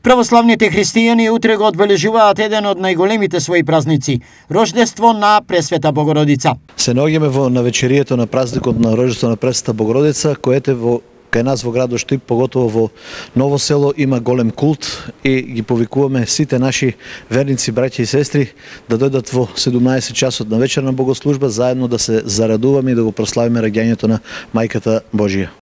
Православните христијани утре го одбележуваат еден од најголемите своји празници – Рождество на Пресвета Богородица. Се наоѓаме во навечерието на празникот на Рождество на Пресвета Богородица, което кај нас во градот Штип, поготово во Ново село, има голем култ и ги повикуваме сите наши верници, браќа и сестри да дојдат во 17 часот на вечерна богослужба, заедно да се зарадуваме и да го прославиме раѓањето на Мајката Божија.